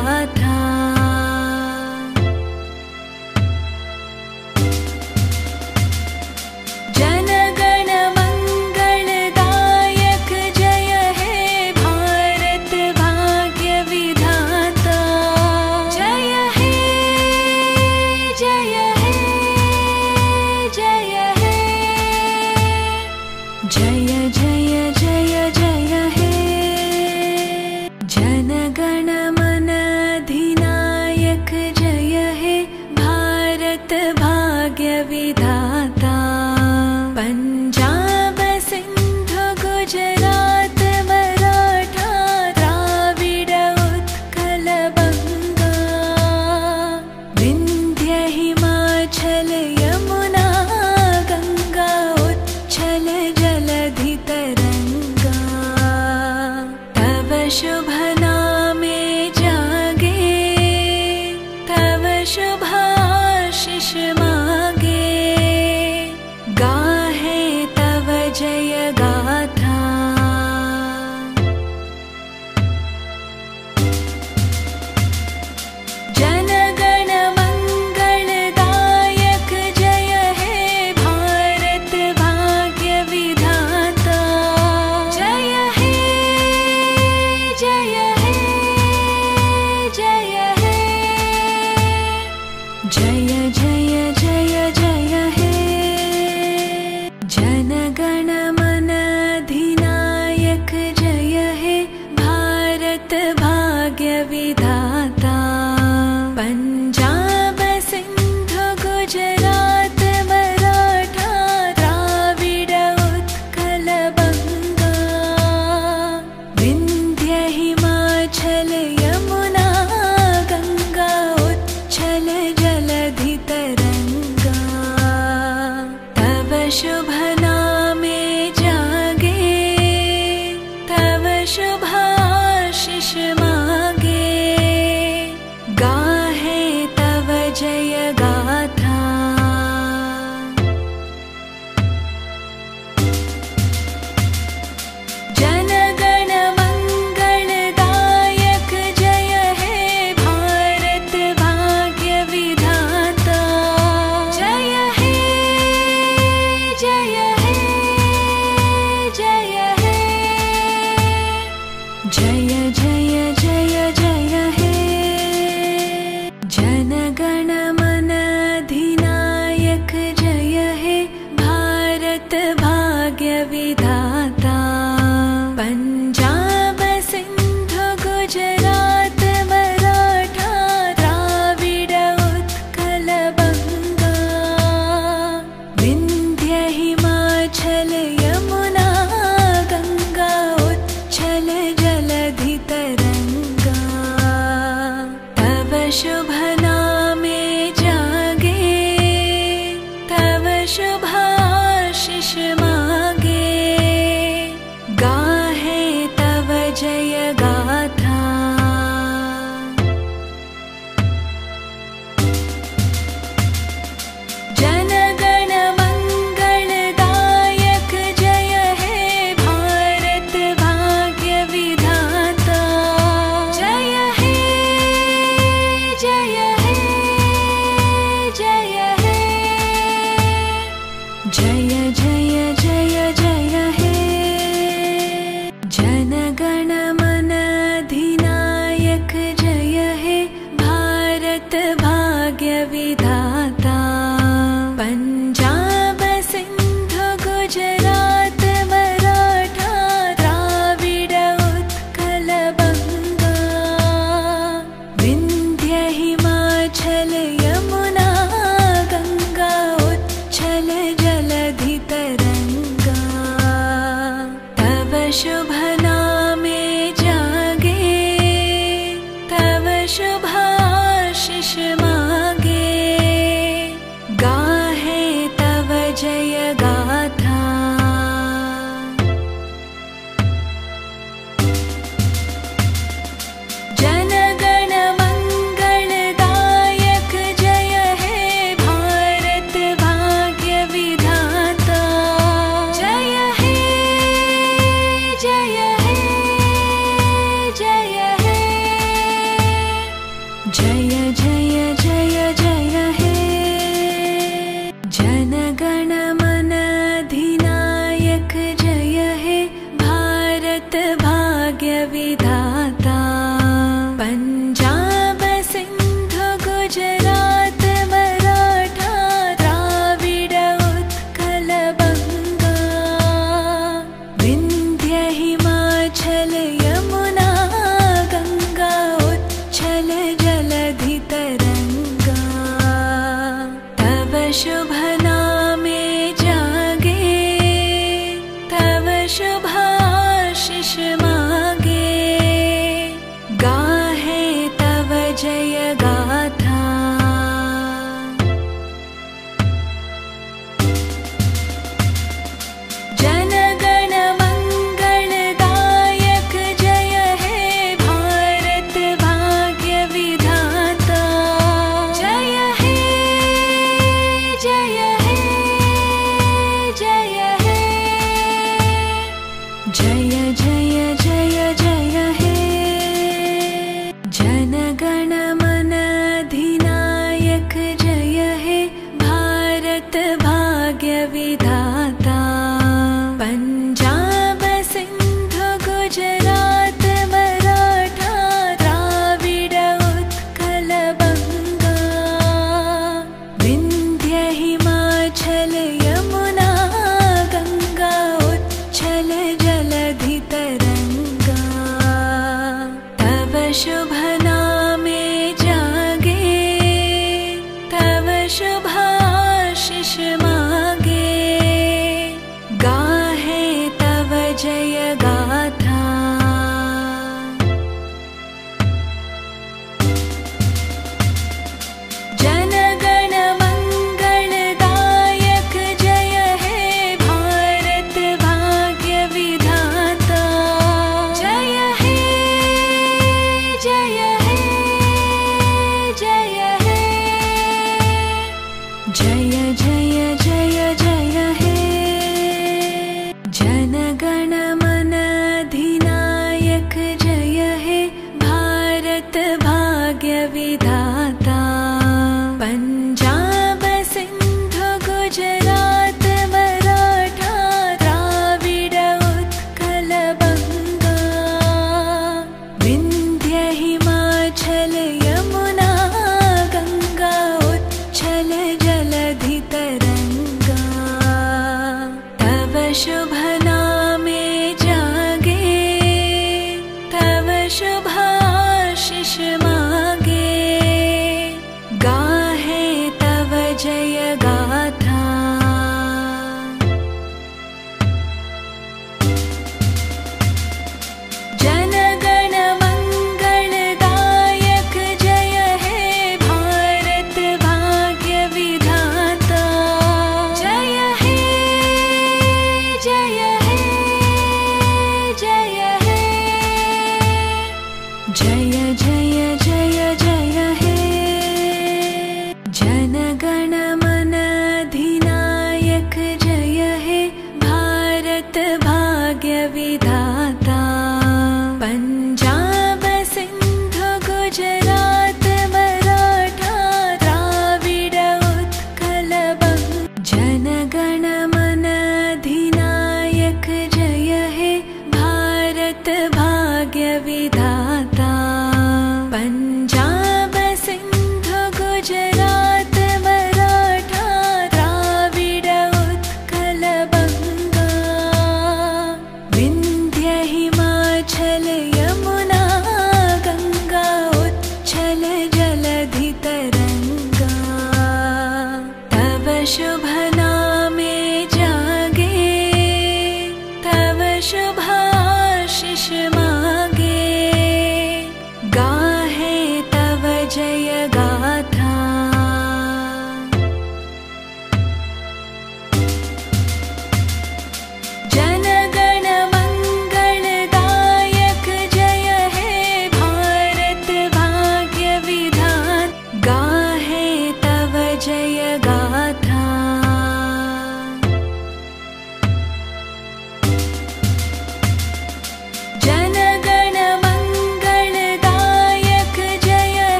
गाथा। जन गण मंगलदायक जय हे भारत भाग्य विधाता। जय हे जय हे जय हे जय जय जय जय हे। जन गण मन अधिनायक जय हे भारत भाग्य विधाता। पंजाब सिंधु गुजरात मराठा द्राविड़ उत्कल बंगा। विंध्य हिमाचल यमुना गंगा उच्छल जलधि तरंगा। तव शुभ नामे जागे तव शुभ आशीष मागे। गाहे तव जय गाथा। जन गण मंगलदायक जय हे भारत भाग्य विधाता। जय हे जय हे जय हे जय जय जय जय हे। जन गण मन अधिनायक जय हे भारत भाग्य विधाता। पंजाब सिंधु गुजरात मराठा द्राविड़ उत्कल बंगा। विंध्य हिमाचल यमुना गंगा उच्छल जलधि तरंगा। तव शुभ नामे जागे तव शुभ आशीष मागे। गाहे तव जय गाथा। जन गण मंगलदायक जय हे भारत भाग्य विधाता। जय हे जय हे जय हे जय जय जय जय हे। जन गण मन अधिनायक जय हे भारत भाग्य विधाता। पंजाब सिंधु गुजरात मराठा द्राविड़ उत्कल बंगा। विंध्य हिमाचल यमुना गंगा उच्छल जलधि तरंगा। तव शुभ नामे जागे तव शुभ आशीष मागे। गाहे तव जय गाथा। जन गण मंगलदायक जय हे भारत भाग्य विधाता। जय हे जय हे जय हे जय जय जय जय हे। जन गण मन अधिनायक जय हे भारत भाग्य विधाता। पंजाब सिंधु गुजरात मराठा द्राविड़ उत्कल बंगा। विंध्य हिमाचल यमुना गंगा उच्छल जलधि तरंगा। तव शुभ नामे जागे तव शुभ आशीष मागे। गाहे तव जय गाथा। जन गण मंगलदायक जय हे भारत भाग्य विधाता। जय हे जय हे जय हे जय